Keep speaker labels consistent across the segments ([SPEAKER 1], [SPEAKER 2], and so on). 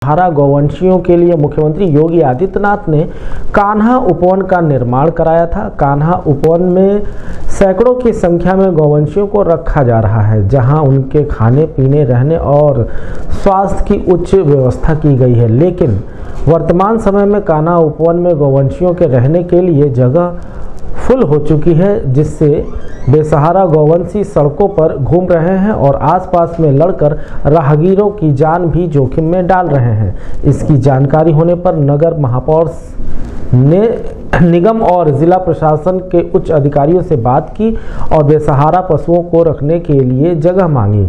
[SPEAKER 1] हरा गौवंशियों के लिए मुख्यमंत्री योगी आदित्यनाथ ने कान्हा उपवन का निर्माण कराया था। कान्हा उपवन में सैकड़ों की संख्या में गौवंशियों को रखा जा रहा है, जहां उनके खाने पीने, रहने और स्वास्थ्य की उच्च व्यवस्था की गई है। लेकिन वर्तमान समय में कान्हा उपवन में गौवंशियों के रहने के लिए जगह फुल हो चुकी है, जिससे बेसहारा गौवंशी सड़कों पर घूम रहे हैं और आसपास में लड़कर राहगीरों की जान भी जोखिम में डाल रहे हैं। इसकी जानकारी होने पर नगर महापौर ने निगम और जिला प्रशासन के उच्च अधिकारियों से बात की और बेसहारा पशुओं को रखने के लिए जगह मांगी।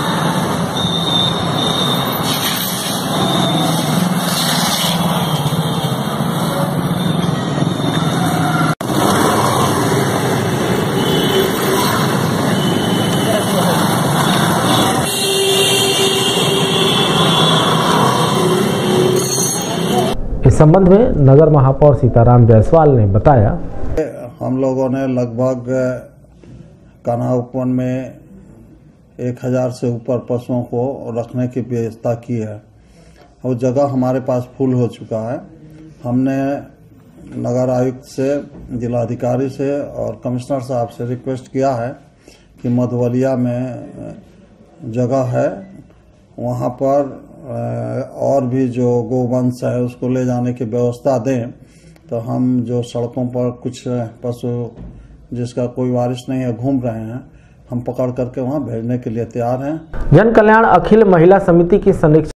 [SPEAKER 1] इस संबंध में नगर महापौर सीताराम जायसवाल ने बताया,
[SPEAKER 2] हम लोगों ने लगभग कान्हा उपवन में 1000 से ऊपर पशुओं को रखने की व्यवस्था की है और जगह हमारे पास फुल हो चुका है। हमने नगर आयुक्त से, जिलाधिकारी से और कमिश्नर साहब से रिक्वेस्ट किया है कि मधुवलिया में जगह है, वहाँ पर और भी जो गोवंश है उसको ले जाने की व्यवस्था दें, तो हम जो सड़कों पर कुछ पशु जिसका कोई वारिस नहीं है घूम रहे हैं, हम पकड़ करके वहाँ भेजने के लिए तैयार हैं।
[SPEAKER 1] जन कल्याण अखिल महिला समिति की समीक्षा